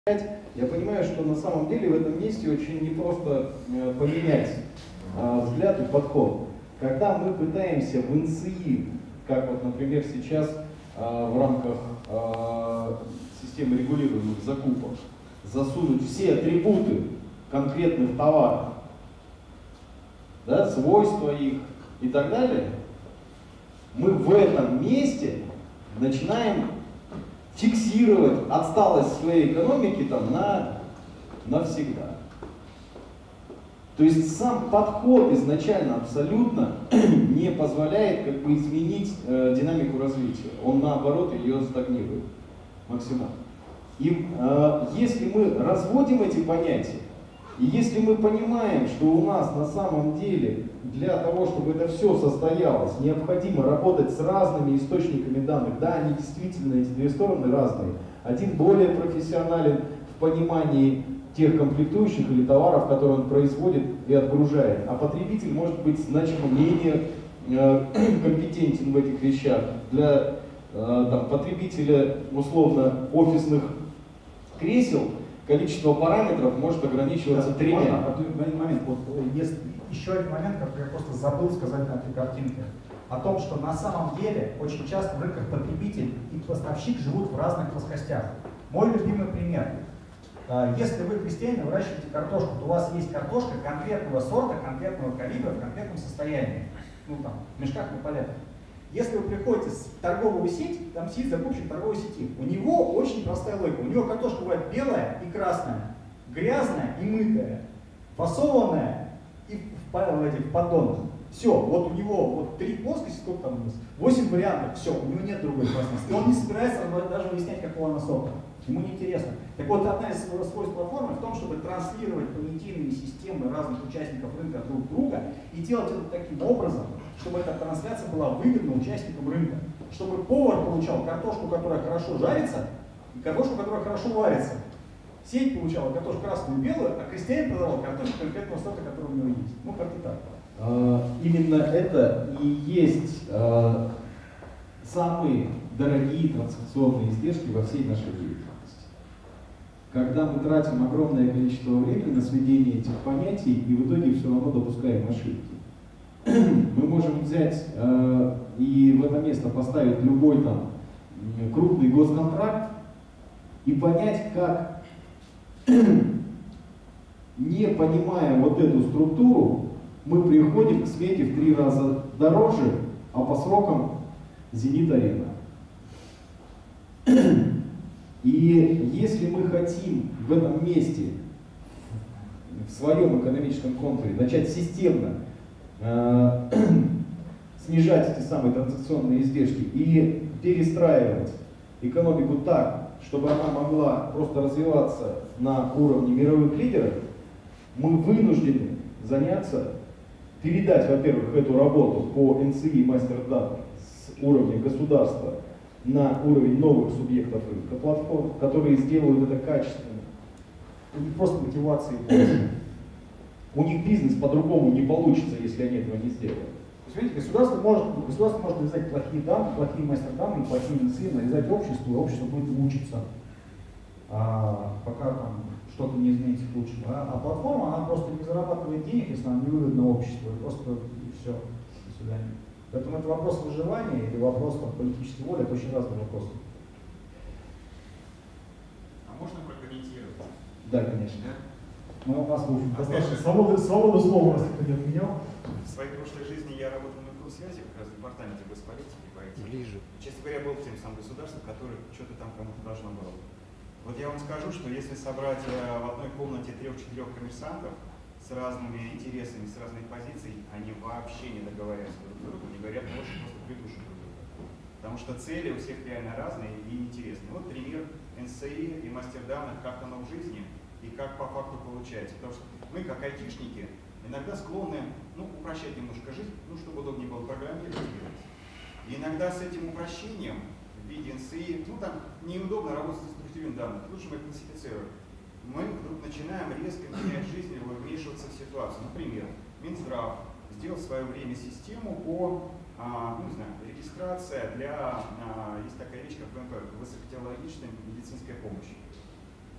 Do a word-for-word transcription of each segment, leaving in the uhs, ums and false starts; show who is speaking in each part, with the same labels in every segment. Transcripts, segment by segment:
Speaker 1: Я понимаю, что на самом деле в этом месте очень непросто поменять э, взгляд и подход. Когда мы пытаемся в эн эс и, как вот, например, сейчас э, в рамках э, системы регулируемых закупок, засунуть все атрибуты конкретных товаров, да, свойства их и так далее, мы в этом месте начинаем фиксировать отсталость своей экономики там на навсегда. То есть сам подход изначально абсолютно не позволяет как бы изменить э, динамику развития. Он наоборот ее стагнирует максимально. И э, если мы разводим эти понятия, и если мы понимаем, что у нас на самом деле для того, чтобы это все состоялось, необходимо работать с разными источниками данных, да, они действительно, эти две стороны разные. Один более профессионален в понимании тех комплектующих или товаров, которые он производит и отгружает, а потребитель может быть значимо менее э, компетентен в этих вещах. Для э, там, потребителя условно офисных кресел количество параметров может ограничиваться
Speaker 2: да,
Speaker 1: тремя.
Speaker 2: Можно, один момент. Вот, есть еще один момент, который я просто забыл сказать на этой картинке. О том, что на самом деле очень часто в рынках потребитель и поставщик живут в разных плоскостях. Мой любимый пример. Если вы крестьянин, выращиваете картошку, то у вас есть картошка конкретного сорта, конкретного калибра, в конкретном состоянии. Ну там, в мешках на полях. Если вы приходите в торговую сеть, там сидит закупщик торговой сети, у него очень простая логика. У него картошка бывает белая и красная, грязная и мытая, фасованная и в, в этих поддонах. Все, вот у него вот три плоскости, сколько там у нас? Восемь вариантов, все, у него нет другой плоскости. И он не собирается даже выяснять, какого она сорта. Ему не интересно. Так вот, одна из свойств платформы в том, чтобы транслировать понятийные системы разных участников рынка друг друга и делать это таким образом, чтобы эта трансляция была выгодна участникам рынка. Чтобы повар получал картошку, которая хорошо жарится, и картошку, которая хорошо варится. Сеть получала картошку красную и белую, а крестьянин продавал картошку конкретного сорта, который у него есть. Ну, как-то так.
Speaker 1: А, именно это и есть а, самые дорогие транзакционные издержки во всей нашей деятельности. Когда мы тратим огромное количество времени на сведение этих понятий и в итоге все равно допускаем ошибки. Мы можем взять э, и в это место поставить любой там крупный госконтракт и понять, как, не понимая вот эту структуру, мы приходим к смете в три раза дороже, а по срокам Зенит-Арена. И если мы хотим в этом месте, в своем экономическом контуре, начать системно э, снижать эти самые транзакционные издержки и перестраивать экономику так, чтобы она могла просто развиваться на уровне мировых лидеров, мы вынуждены заняться, передать, во-первых, эту работу по эн эс и и мастер данных с уровня государства на уровень новых субъектов рынка платформ, которые сделают это качественно.
Speaker 2: У них просто мотивации.
Speaker 1: У них бизнес по-другому не получится, если они этого не сделают.
Speaker 2: То есть, видите, государство может, государство может навязать плохие данные, плохие мастер-данные, плохие эн эс и, навязать обществу, и общество будет мучиться, а, пока там что-то не изменится к лучшему. А, а платформа, она просто не зарабатывает денег, если она не выгодна обществу, и просто и все, до свидания. Поэтому это вопрос выживания или вопрос там, политической воли, это очень разные вопросы.
Speaker 3: А можно прокомментировать?
Speaker 1: Да, конечно.
Speaker 3: Да?
Speaker 2: Ну, у нас, в общем,
Speaker 3: А
Speaker 2: достаточно
Speaker 3: знаешь,
Speaker 2: свободы, свободы слова, раз никто не отменял.
Speaker 3: В своей прошлой жизни я работал на связи, как раз в департаменте госполитики по ай ти.
Speaker 4: Ближе.
Speaker 3: Честно говоря, был тем самым государством, которое что-то там кому-то должно было. Вот я вам скажу, что если собрать в одной комнате трех-четырех коммерсантов с разными интересами, с разных позиций, они вообще не договорятся друг с другом, не говорят больше, просто придушат друг друга. Потому что цели у всех реально разные и интересные. Вот пример эн эс и и мастер данных, как оно в жизни и как по факту получается. Потому что мы, как айтишники, иногда склонны ну, упрощать немножко жизнь, ну, чтобы удобнее было программировать. И иногда с этим упрощением в виде эн эс и, ну там неудобно работать с структурой данных, лучше мы их классифицируем. Мы вдруг начинаем резко менять жизнь или вмешиваться в ситуацию. Например, Минздрав сделал в свое время систему по а, ну, не знаю, регистрация для, а, есть такая вещь, как ВМП, высокотехнологичная медицинская помощь.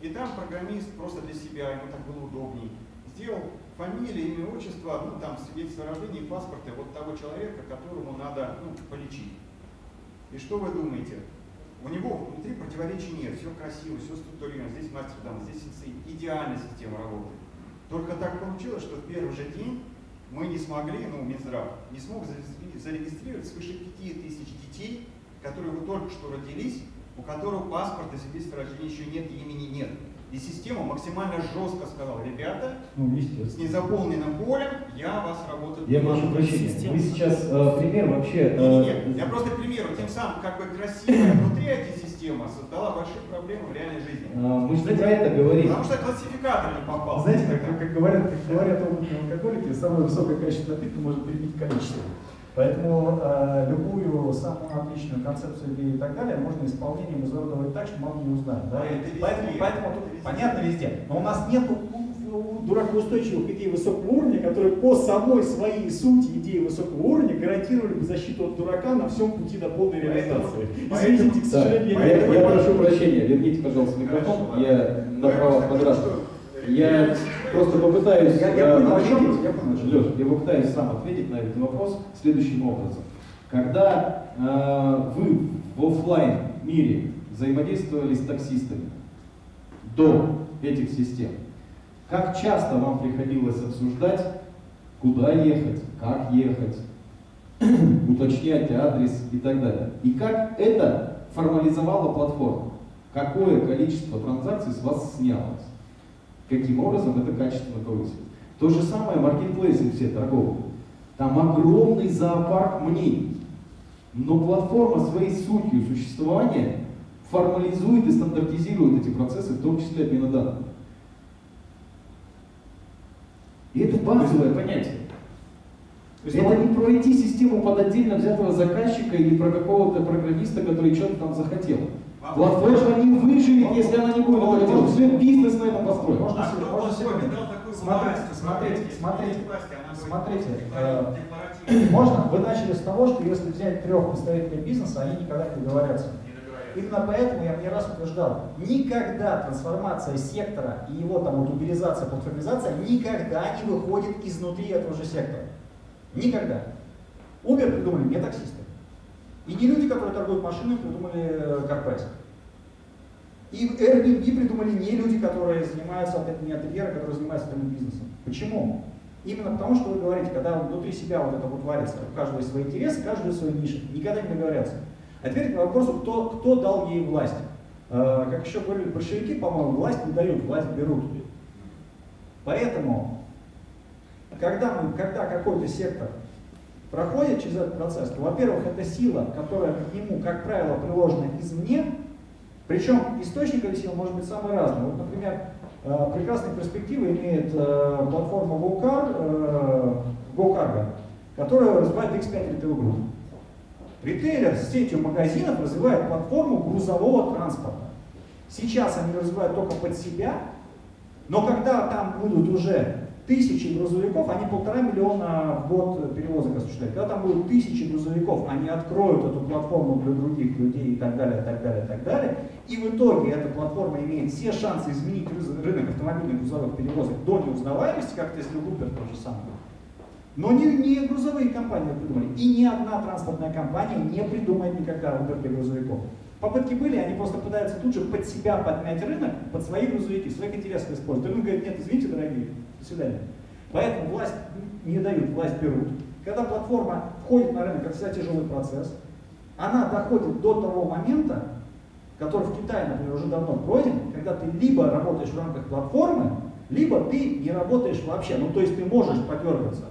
Speaker 3: И там программист просто для себя, ему так было удобней, сделал фамилию, имя, отчество, ну там свидетельство о рождении, паспорта вот того человека, которому надо ну, полечить. И что вы думаете? У него внутри противоречий нет, все красиво, все структурировано, здесь мастер данных, здесь идеальная система работы. Только так получилось, что в первый же день мы не смогли, ну, Минздрав не смог зарегистрировать свыше пяти тысяч детей, которые вот только что родились, у которого паспорта, свидетельства о рождении еще нет, имени нет. И система максимально жестко сказала: ребята,
Speaker 2: ну,
Speaker 3: с незаполненным полем я вас работать
Speaker 1: не могу. Я прошу прощения, вы сейчас э, пример вообще... Э,
Speaker 3: нет, нет, я просто к примеру, тем самым как бы красивая внутри ай ти-система создала большие проблемы в реальной жизни.
Speaker 1: Э, мы же не про это говорим.
Speaker 3: Потому что классификатор не попал.
Speaker 2: Знаете, как, как, говорят, как говорят опытные алкоголики, самое высокое качество напитка может перебить количество. Поэтому э, любую самую отличную концепцию идеи и так далее можно исполнением изуродовать так, что мало не узнать. Да? Поэтому, поэтому тут везде. Понятно везде. Но у нас нет дуракоустойчивых идей высокого уровня, которые по самой своей сути идеи высокого уровня гарантировали бы защиту от дурака на всем пути до полной реализации. Извините, к сожалению,
Speaker 1: да, я, я, я прошу прощения, верните, пожалуйста, микрофон. Хорошо, я направо подрасту. Я просто попытаюсь я, я понял, ответить, я, понял, Леш, я попытаюсь сам ответить на этот вопрос следующим образом. Когда э, вы в офлайн мире взаимодействовали с таксистами до этих систем, как часто вам приходилось обсуждать, куда ехать, как ехать, уточнять адрес и так далее? И как это формализовала платформа? Какое количество транзакций с вас снялось? Каким образом это качественно повысилось? То же самое маркетплейсы все торговые. Там огромный зоопарк мнений. Но платформа своей сутью существования формализует и стандартизирует эти процессы, в том числе обмена данными. И это базовое понятие. Это не про ай ти-систему под отдельно взятого заказчика или про какого-то программиста, который что-то там захотел. Платформа не выживет, если она не будет этого делать. Все бизнес на этом построен.
Speaker 2: Можно себе, можно себе. Смотрите, смотрите, смотрите, смотрите. Э, можно, вы начали с того, что если взять трех представителей бизнеса, они никогда не договорятся. Именно поэтому я не раз утверждал, никогда трансформация сектора и его там вот уберизация, платформизация никогда не выходит изнутри этого же сектора. Никогда. Uber придумали не таксисты. И не люди, которые торгуют машинами, придумали CarPass. И Airbnb придумали не люди, которые занимаются, опять не ательеры, которые занимаются этим бизнесом. Почему? Именно потому, что вы говорите, когда внутри себя вот это вот варится, у каждого есть свои интересы, каждый свои ниши, никогда не договорятся. А теперь к вопросу, кто, кто дал ей власть. Э, как еще говорили большевики, по-моему, власть не дают, власть берут. Поэтому, когда, мы, когда какой-то сектор проходит через этот процесс, то, во-первых, это сила, которая к нему, как правило, приложена извне, причем источник этой силы может быть самый разный. Вот, например, э, прекрасные перспективы имеет э, платформа GoCar, э, GoCargo, которая развивает икс пять Retail Group. Ритейлер с сетью магазинов развивает платформу грузового транспорта. Сейчас они развивают только под себя, но когда там будут уже тысячи грузовиков, они полтора миллиона в год перевозок осуществляют. Когда там будут тысячи грузовиков, они откроют эту платформу для других людей и так далее, и так далее, и так далее. И в итоге эта платформа имеет все шансы изменить рынок автомобильных грузовых перевозок до неузнаваемости, как это сделал Uber, то же самое. Но не, не грузовые компании придумали. И ни одна транспортная компания не придумает никогда Uber для грузовиков. Попытки были, они просто пытаются тут же под себя подмять рынок, под свои грузовики, своих интересов использовать. Рынок говорит: нет, извините, дорогие, до свидания. Поэтому власть не дают, власть берут. Когда платформа входит на рынок, это всегда тяжелый процесс, она доходит до того момента, который в Китае, например, уже давно пройден, когда ты либо работаешь в рамках платформы, либо ты не работаешь вообще. Ну, то есть ты можешь подвергаться.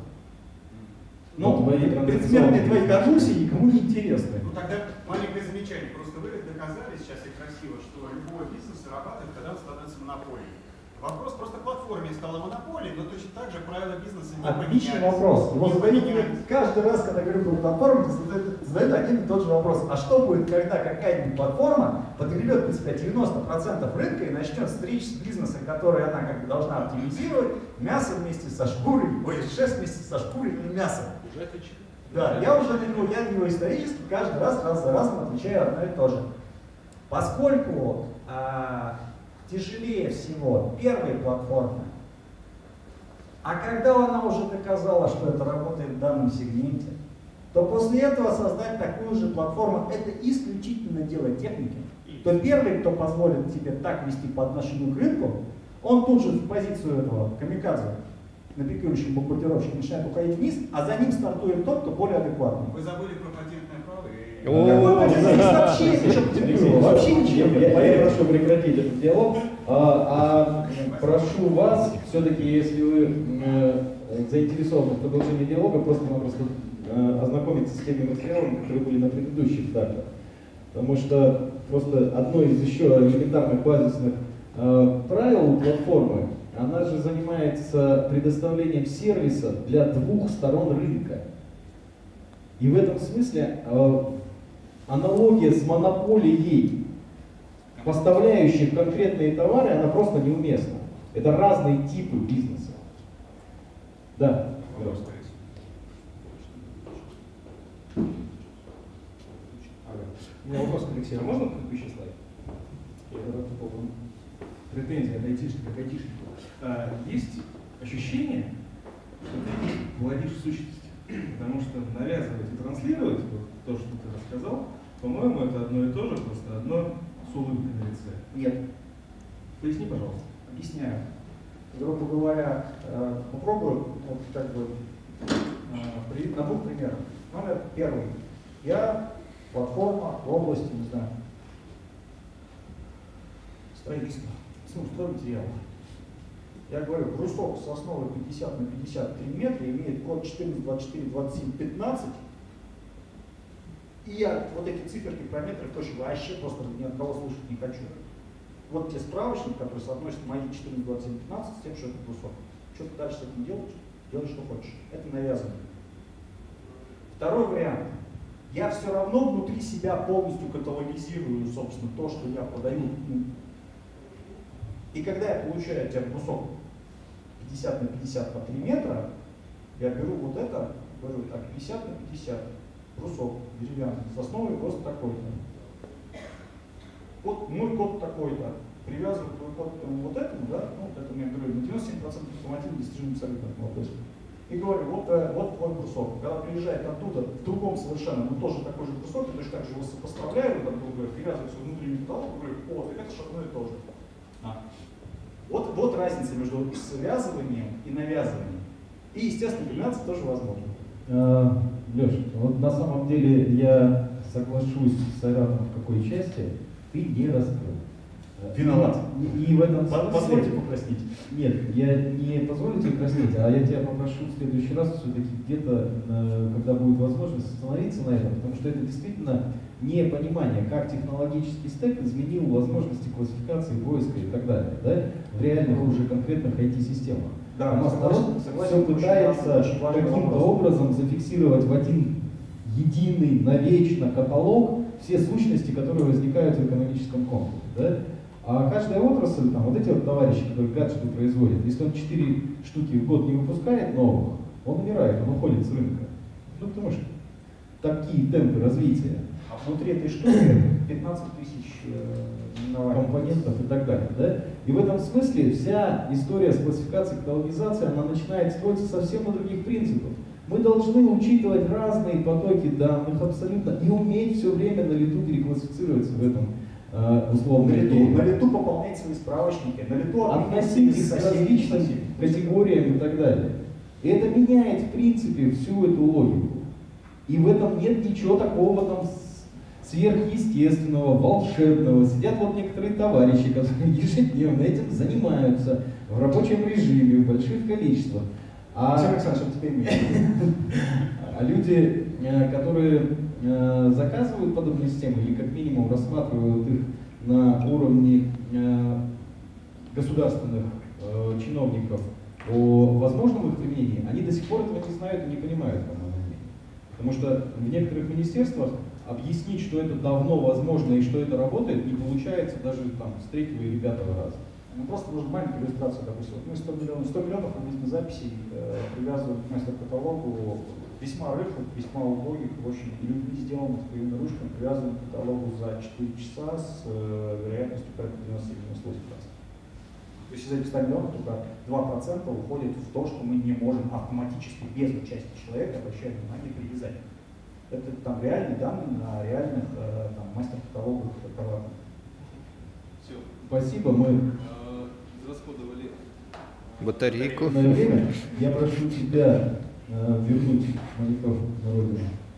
Speaker 2: Но ну, предсмертные твои конвульсии никому не интересны.
Speaker 3: Ну тогда маленькое замечание. Просто вы доказали сейчас и красиво, что любой бизнес зарабатывает, когда он становится монополией. Вопрос просто в платформе стала монополией, но точно так же правила бизнеса не поменялись.
Speaker 2: Отличный вопрос. Его задают каждый раз, когда говорю про платформу, задают, задают один и тот же вопрос. А что будет, когда какая-нибудь платформа подгребет под себя девяносто процентов рынка и начнет стричь с бизнеса, который она как бы должна оптимизировать, мясо вместе со шкурой, ой, шерсть вместе со шкурой и мясо. Да, я уже на него, я на него исторически каждый раз, раз за разом отвечаю одно и то же. Поскольку а, тяжелее всего первой платформы. А когда она уже доказала, что это работает в данном сегменте, то после этого создать такую же платформу — это исключительно дело техники. То первый, кто позволит тебе так вести по отношению к рынку, он тут же в позицию этого камикадзе, на пикирующем бомбардировщике, начинает уходить вниз, а за ним стартует тот, кто более адекватный.
Speaker 3: Вы забыли про патентное право и...
Speaker 2: Вообще ничего. Вообще ничего.
Speaker 1: Я прошу прекратить этот диалог. А, а прошу вас, все-таки, если вы э, заинтересованы в продолжении диалога, просто-напросто э, ознакомиться с теми материалами, которые были на предыдущих датах. Потому что просто одно из еще элементарных базисных э, правил у платформы, она же занимается предоставлением сервиса для двух сторон рынка. И в этом смысле э, аналогия с монополией поставляющих конкретные товары, она просто неуместна. Это разные типы бизнеса. Да.
Speaker 4: У меня вопрос к Алексею. А можно предыдущий слайд? Претензия от айтишника к айтишнику. А, есть ощущение, что ты владеешь сущностью. Потому что навязывать и транслировать вот, то, что ты рассказал, по-моему, это одно и то же, просто одно с улыбкой на лице.
Speaker 2: Нет.
Speaker 4: Поясни, пожалуйста.
Speaker 2: Объясняю. Грубо говоря, попробую вот, как бы, на двух примерах. Номер первый. Я платформа в области, не знаю, строительства, ну, стройматериалов. Я говорю, брусок с основой пятьдесят на пятьдесят три метра имеет код четырнадцать, двадцать четыре, двадцать семь, пятнадцать. И я вот эти циферки про метры точно вообще просто ни от кого слушать не хочу. Вот те справочники, которые соотносят мои четырнадцать, двадцать семь, пятнадцать с тем, что это брусок. Что ты дальше с этим делаешь? Делай, что хочешь. Это навязывание. Второй вариант. Я все равно внутри себя полностью каталогизирую, собственно, то, что я продаю. И когда я получаю от тебя брусок пятьдесят на пятьдесят по три метра, я беру вот это, говорю, так, пятьдесят на пятьдесят, брусок деревянный, с основой просто такой-то. Вот мой код такой-то. Привязываю твой код к вот этому, да, ну, вот этому я говорю, на девяносто семь процентов автоматизм достижим абсолютно вопроса. И говорю, вот, вот твой брусок. Когда приезжает оттуда, в другом совершенно, но тоже такой же брусок, я точно так же его сопоставляю, там, другое, привязываю свой внутренний каталог, говорю, о, так это же одно и то же. А. Вот, вот разница между связыванием и навязыванием. И, естественно, комбинация тоже возможна.
Speaker 1: А, Леш, вот на самом деле я соглашусь с Айратом в какой части, ты не раскрыл.
Speaker 2: Виноват.
Speaker 1: И, и в этом смысле...
Speaker 2: Позвольте покраснеть.
Speaker 1: Нет, я не позволю тебе краснеть, а я тебя попрошу в следующий раз все-таки где-то, когда будет возможность, остановиться на этом, потому что это действительно непонимание, как технологический стек изменил возможности классификации, поиска и так далее, да, в реальных уже конкретных ай ти-системах.
Speaker 2: Да,
Speaker 1: у нас народ все пытается каким-то образом зафиксировать в один единый, навечно каталог все сущности, которые возникают в экономическом комплексе. Да? А каждая отрасль, там, вот эти вот товарищи, которые гаджеты производят, если он четыре штуки в год не выпускает новых, он умирает, он уходит с рынка. Ну, потому что такие темпы развития.
Speaker 2: А внутри этой штуки пятнадцать тысяч э,
Speaker 1: компонентов и так далее. Да? И в этом смысле вся история с классификацией, каталогизацией, она начинает строиться совсем на других принципах. Мы должны учитывать разные потоки данных абсолютно и уметь все время на лету переклассифицироваться в этом э, условном
Speaker 2: на лету, на лету пополнять свои справочники, на лету
Speaker 1: относиться к различным категориям и так далее. И это меняет в принципе всю эту логику. И в этом нет ничего такого там сверхъестественного, волшебного. Сидят вот некоторые товарищи, которые ежедневно этим занимаются в рабочем режиме, в больших количествах. А, а люди, которые заказывают подобные системы или как минимум рассматривают их на уровне государственных чиновников о возможном их применении, они до сих пор этого не знают и не понимают, по моему мнению. Потому что в некоторых министерствах объяснить, что это давно возможно и что это работает, не получается даже там, с третьего или пятого раза.
Speaker 2: Ну, просто нужно маленькую иллюстрацию, допустим. Вот мы сто миллионов, сто миллионов обычно записей э, привязывают к мастер-каталогу весьма рыхлых, весьма убогих, очень людьми сделанных своими ручками, привязывают к каталогу за четыре часа с э, вероятностью порядка девяносто - девяносто восемь процентов. То есть из этих ста миллионов только два процента уходит в то, что мы не можем автоматически без участия человека, обращая внимание, привязать. Это там реальные данные на реальных э, там, мастер-каталогах товаров.
Speaker 1: Все. Спасибо, мы
Speaker 5: э, израсходовали
Speaker 6: батарейку.
Speaker 1: на время. Я прошу тебя э, вернуть монитор на родину.